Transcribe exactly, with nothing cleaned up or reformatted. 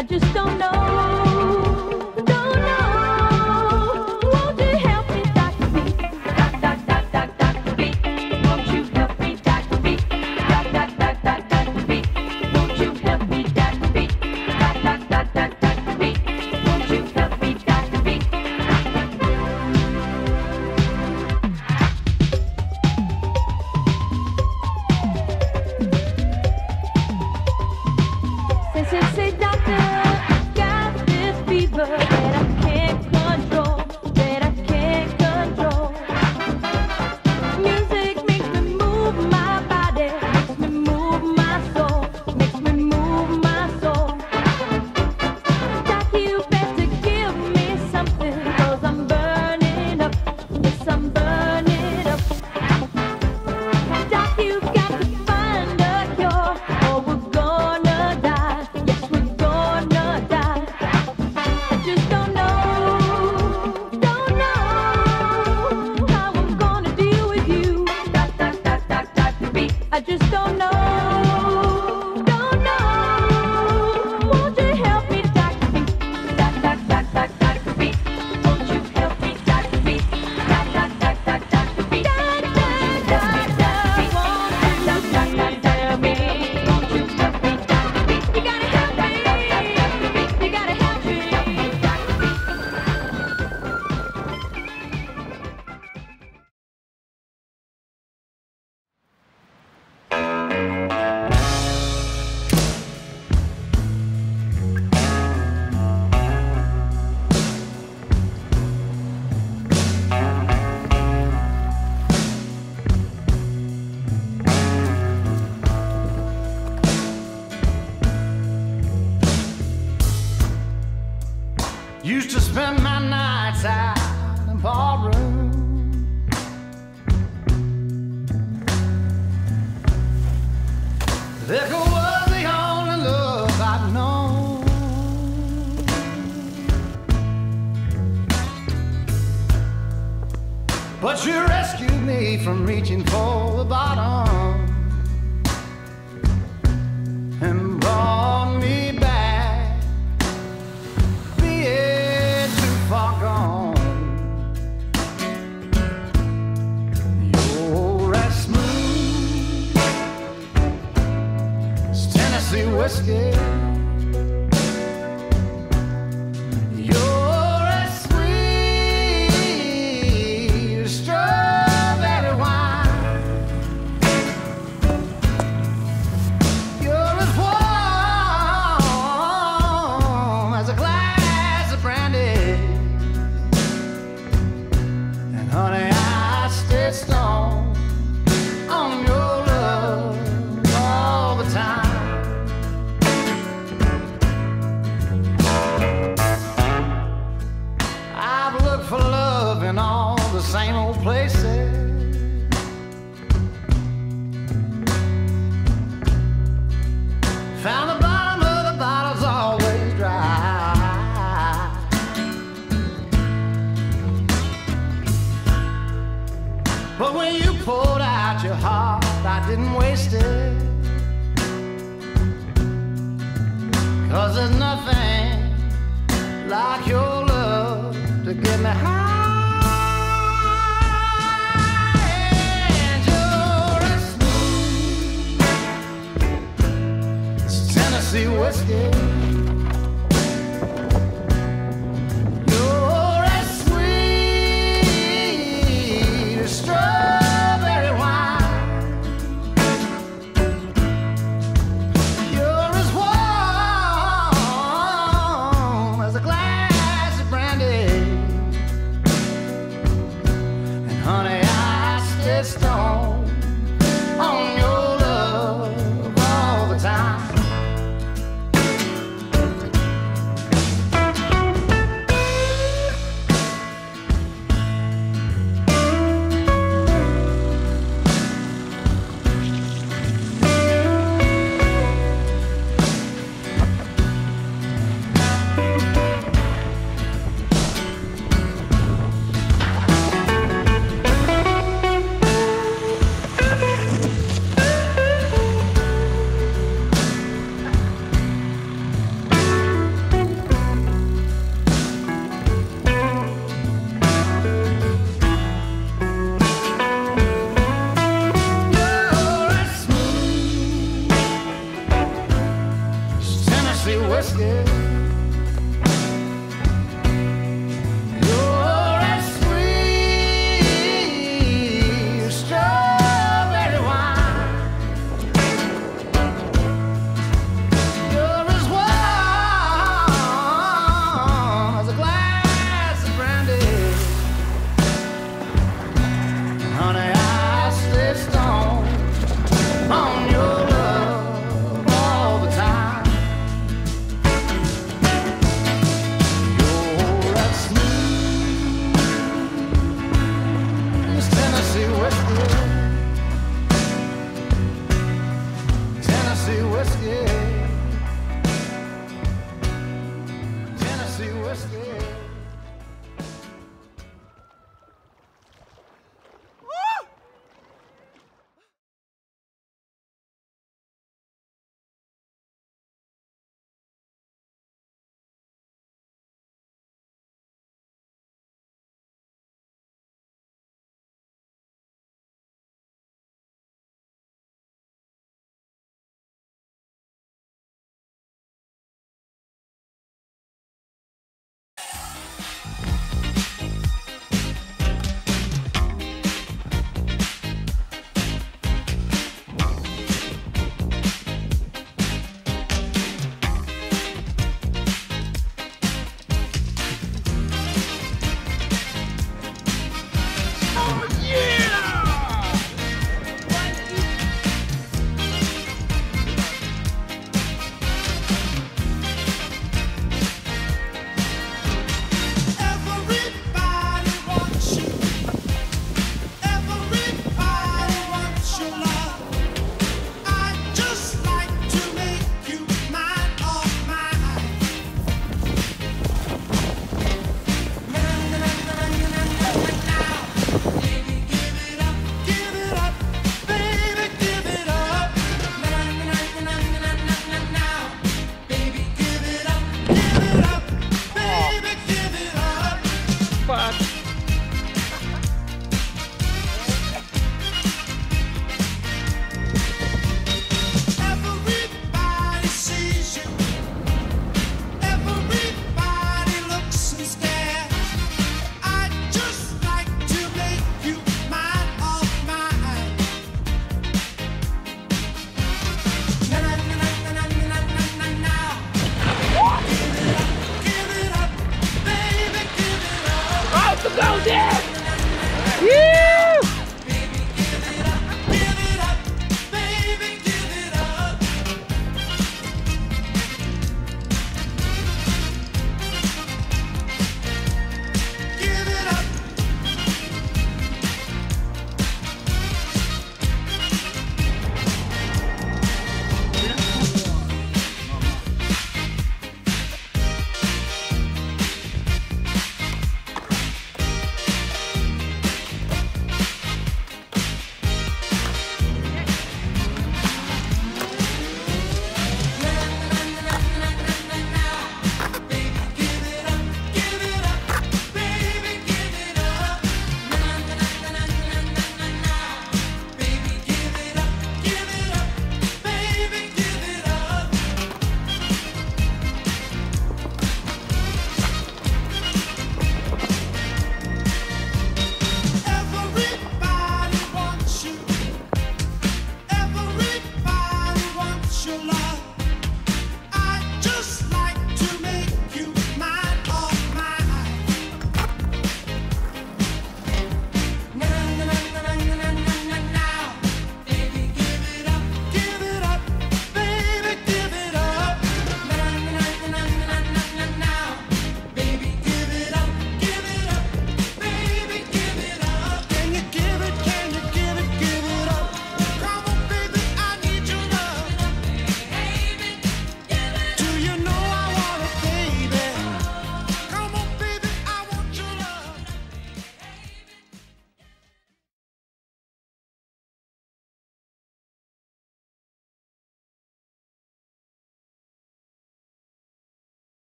I just don't know, don't know. Won't you help me, Doctor B? Doc, doc, doc, doc, Doctor B. Won't you help me, Doctor B? Doc, doc, doc, doc, Doctor B. Won't you help me, Doctor B? Doc, doc, doc, doc, Doctor B. Won't you help me, Doctor B? Since you say, Doctor, I got this fever that I can't control, that I can't control. Music makes me move my body, makes me move my soul, makes me move my soul. Doc, you better give me something, 'cause I'm burning up, yes, I'm burning up. Doc, you got to find a cure, or we're gonna die, yes, we're gonna die. I just don't know, don't know how I'm gonna deal with you. Doc, doc, doc, doc, Doctor B. I just don't know, don't know. Won't you help me, Doctor B? Doc, doc, doc, doc, Doctor B. Won't you help me, Doctor B? Doc, doc, doc, doc, Doctor B. Doc, doc, doc, doc, won't you help me? Won't you help me, Doctor B? You gotta help me, you gotta help me. Used to spend my nights out in ballroom. Liquor was the only love I'd known. But you rescued me from reaching for the bottom and brought me back, being too far gone. You're as smooth as Tennessee whiskey. You're as sweet as strawberry wine. You're as warm as a glass of brandy. And honey, I stay strong on your love all the time. I've looked for love in all the same old places. Found the bottom of the bottle's always dry. But when you poured out your heart, I didn't waste it. 'Cause there's nothing like your love to get me high. And you're as smooth as Tennessee whiskey. You're as sweet as strawberry wine. You're as warm as a glass of brandy. And honey, I stay strong on your love all the time. Tennessee whiskey.